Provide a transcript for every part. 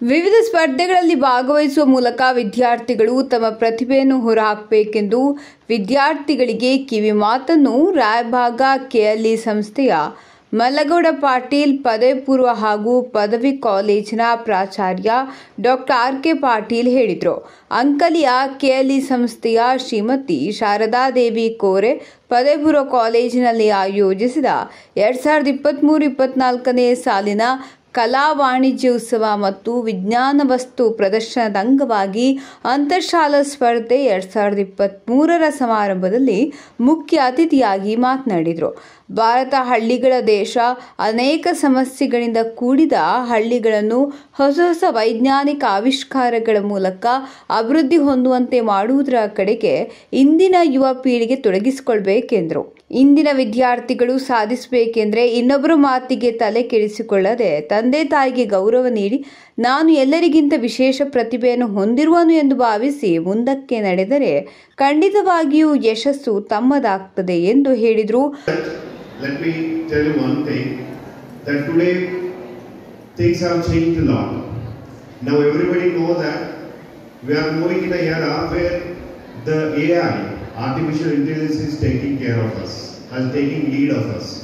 ವಿವಿಧ ಸ್ಪರ್ಧೆಗಳಲ್ಲಿ ಭಾಗವಹಿಸುವ ಮೂಲಕ ವಿದ್ಯಾರ್ಥಿಗಳು ತಮ್ಮ ಪ್ರತಿಭೆಯನ್ನು ಹೊರಹಾಕಬೇಕೆಂದು ವಿದ್ಯಾರ್ಥಿಗಳಿಗೆ ಕಿವಿ ಮಾತನ್ನು ರಾಯಭಾಗ ಕೆಎಲ್ಇ ಸಂಸ್ಥೆಯ ಮಲ್ಲಗೌಡ ಪಾಟೀಲ್ ಪದವಿ ಪೂರ್ವ ಹಾಗೂ ಪದವಿ ಕಾಲೇಜಿನ ಪ್ರಾಚಾರ್ಯ ಡಾಕ್ಟರ್ ಆರ್.ಕೆ. ಪಾಟೀಲ್ ಹೇಳಿದರು. ಅಂಕಲಿಯ ಕೆಎಲ್ಇ ಸಂಸ್ಥೆಯ ಶ್ರೀಮತಿ ಶಾರದಾದೇವಿ ಕೋರೆ ಪದವಿ ಪೂರ್ವ ಕಾಲೇಜಿನಲ್ಲಿ ಆಯೋಜಿಸಿದ 2023-24ನೇ ಸಾಲಿನ ಕಲಾ ವಾಣಿಜ್ಯ ಉತ್ಸವ ಮತ್ತು ವಿಜ್ಞಾನ ವಸ್ತು ಪ್ರದರ್ಶನದ ಅಂಗವಾಗಿ ಅಂತರ್ಶಾಲಾ ಸ್ಪರ್ಧೆ 2023ರ ಸಮಾರಂಭದಲ್ಲಿ ಮುಖ್ಯ ಅತಿಥಿಯಾಗಿ ಮಾತನಾಡಿದರು. ಭಾರತ ಹಳ್ಳಿಗಳ ದೇಶ. ಅನೇಕ ಸಮಸ್ಯೆಗಳಿಂದ ಕೂಡಿದ ಹಳ್ಳಿಗಳನ್ನು ಹೊಸ ವೈಜ್ಞಾನಿಕ ಆವಿಷ್ಕಾರಗಳ ಮೂಲಕ ಅಭಿವೃದ್ಧಿ ಹೊಂದುವಂತೆ ಮಾಡುವುದರ ಕಡೆಗೆ ಇಂದಿನ ಯುವ ಪೀಳಿಗೆ ತೊಡಗಿಸಿಕೊಳ್ಳಬೇಕೆಂದರು. ಇಂದಿನ ವಿದ್ಯಾರ್ಥಿಗಳು ಸಾಧಿಸಬೇಕೆಂದರೆ ಇನ್ನೊಬ್ಬರ ಮಾತಿಗೆ ತಲೆ ಕೆಡಿಸಿಕೊಳ್ಳದೆ ತಂದೆ ತಾಯಿಗೆ ಗೌರವ ನೀಡಿ ನಾನು ಎಲ್ಲರಿಗಿಂತ ವಿಶೇಷ ಪ್ರತಿಭೆಯನ್ನು ಹೊಂದಿರುವನು ಎಂದು ಭಾವಿಸಿ ಮುಂದಕ್ಕೆ ನಡೆದರೆ ಖಂಡಿತವಾಗಿಯೂ ಯಶಸ್ಸು ತಮ್ಮದಾಗುತ್ತದೆ ಎಂದು ಹೇಳಿದರು. Let me tell you one thing, that today things have changed a lot. Now everybody knows that we are moving in a era where the AI, artificial intelligence, is taking care of us, is taking lead of us.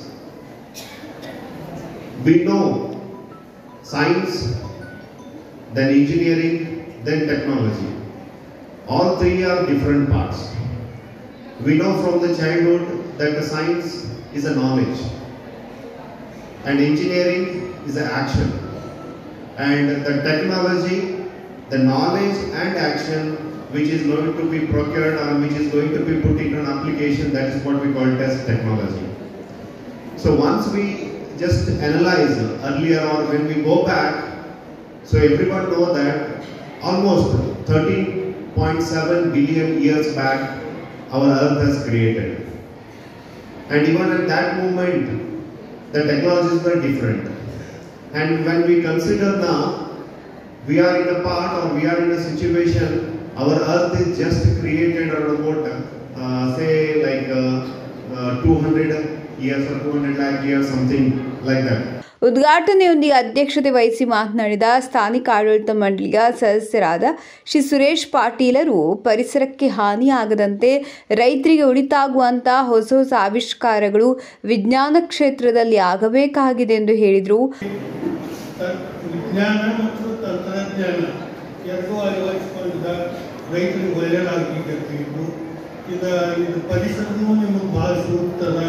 We know science, then engineering, then technology. All three are different parts. We know from the childhood that the science is a knowledge and engineering is an action, and the technology, the knowledge and action which is going to be procured or which is going to be put into an application, that is what we call as technology. So once we just analyze earlier or when we go back, so everyone know that almost 13.7 billion years back our earth has created. And even at that moment, the technologies were different. And when we consider now, we are in a part or we are in a situation, our earth is just created around about, say like 200 years or 200 lakh years, something like that. ಉದ್ಘಾಟನೆಯೊಂದಿಗೆ ಅಧ್ಯಕ್ಷತೆ ವಹಿಸಿ ಮಾತನಾಡಿದ ಸ್ಥಾನಿಕ ಆಡಳಿತ ಮಂಡಳಿಯ ಸದಸ್ಯರಾದ ಶ್ರೀ ಸುರೇಶ್ ಪಾಟೀಲರು ಪರಿಸರಕ್ಕೆ ಹಾನಿಯಾಗದಂತೆ ರೈತರಿಗೆ ಉಳಿತಾಗುವಂತಹ ಹೊಸ ಆವಿಷ್ಕಾರಗಳು ವಿಜ್ಞಾನ ಕ್ಷೇತ್ರದಲ್ಲಿ ಆಗಬೇಕಾಗಿದೆ ಎಂದು ಹೇಳಿದರು. ವಿಜ್ಞಾನ ಮತ್ತು ತಂತ್ರಜ್ಞಾನ ಎರಡೂ ಅಳವಡಿಸಿಕೊಂಡ ರೈತರಿಗೆ ಒಳ್ಳೆಯದಾಗಬೇಕು. ಇದು ಪರಿಸರನೂ ನಿಮಗೆ ಭಾಳ ಸೂಕ್ತದ.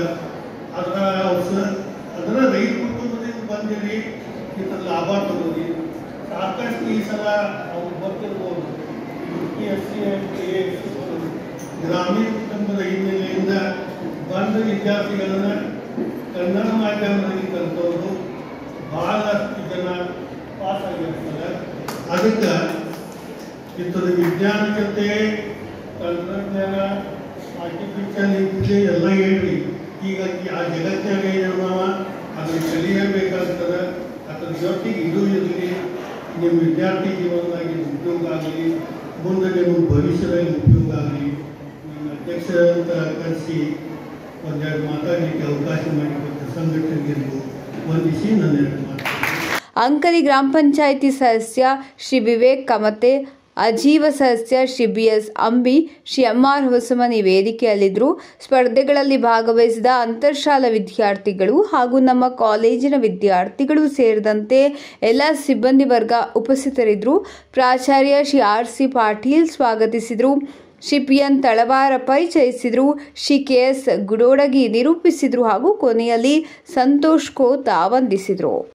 ಅದರ ರೈತ ಕುಟುಂಬದಿಂದ ಬಂದಿರಿ, ಇದರ ಲಾಭ ತಗೋರಿ. ಸಾಕಷ್ಟು ಈ ಸಲ ಅವ್ರು ಬರ್ತಿರ್ಬೋದು. UPSC ಗ್ರಾಮೀಣ ಕುಟುಂಬದ ಹಿನ್ನೆಲೆಯಿಂದ ಬಂದ ವಿದ್ಯಾರ್ಥಿಗಳನ್ನ ಕನ್ನಡ ಮಾಧ್ಯಮದಲ್ಲಿ ಕಲಿತವರು ಬಹಳಷ್ಟು ಜನ ಪಾಸ್ ಆಗಿರ್ತಾರೆ. ಅದಕ್ಕೆ ಇಂಥದ್ದು ವಿಜ್ಞಾನ ಜೊತೆ ತಂತ್ರಜ್ಞಾನ, ಆರ್ಟಿಫಿಷಿಯಲ್ ಇಂಟೆಲಿಜೆನ್ಸ್ ಎಲ್ಲ ಹೇಳ್ರಿ. ಈಗ ಆ ಜಗತ್ತಿನಾಗ ಏನವ ಅದನ್ನು ಕಲಿಯಬೇಕಾಗ್ತದೆ. ಅದರ ಜೊತೆಗೆ ಇದು ಇರಲಿ, ನಿಮ್ಮ ವಿದ್ಯಾರ್ಥಿ ಜೀವನದಾಗಿ ಉಪಯೋಗ ಆಗಲಿ, ಮುಂದೆ ನಿಮ್ಮ ಭವಿಷ್ಯದಲ್ಲಿ ಉಪಯೋಗ ಆಗಲಿ. ನಿಮ್ಮ ಅಧ್ಯಕ್ಷರಂತ ಕರೆಸಿ ಒಂದೆರಡು ಮಾತಾಡಲಿಕ್ಕೆ ಅವಕಾಶ ಮಾಡಿಕೊಟ್ಟು ಸಂಘಟನೆಗಿರ್ಬೋದು ವಂದಿಸಿ ನನ್ನೆರಡು ಮಾತು. ಅಂಕಲಿ ಗ್ರಾಮ ಪಂಚಾಯಿತಿ ಸದಸ್ಯ ಶ್ರೀ ವಿವೇಕ್ ಕಮತೆ, ಅಜೀವ ಸದಸ್ಯ ಶ್ರೀ BS ಅಂಬಿ, ಶ್ರೀ MR ಹೊಸಮನಿ ವೇದಿಕೆಯಲ್ಲಿದ್ದರು. ಸ್ಪರ್ಧೆಗಳಲ್ಲಿ ಭಾಗವಹಿಸಿದ ಅಂತರ್ಶಾಲಾ ವಿದ್ಯಾರ್ಥಿಗಳು ಹಾಗೂ ನಮ್ಮ ಕಾಲೇಜಿನ ವಿದ್ಯಾರ್ಥಿಗಳು ಸೇರಿದಂತೆ ಎಲ್ಲ ಸಿಬ್ಬಂದಿ ವರ್ಗ ಉಪಸ್ಥಿತರಿದ್ದರು. ಪ್ರಾಚಾರ್ಯ ಶ್ರೀ R.C. ಪಾಟೀಲ್ ಸ್ವಾಗತಿಸಿದರು. ಶ್ರೀ PN ತಳವಾರ ಪರಿಚಯಿಸಿದರು. ಶ್ರೀ KS ಗುಡೋಡಗಿ ನಿರೂಪಿಸಿದರು ಹಾಗೂ ಕೊನೆಯಲ್ಲಿ ಸಂತೋಷ್ ಕೋತ ವಂದಿಸಿದರು.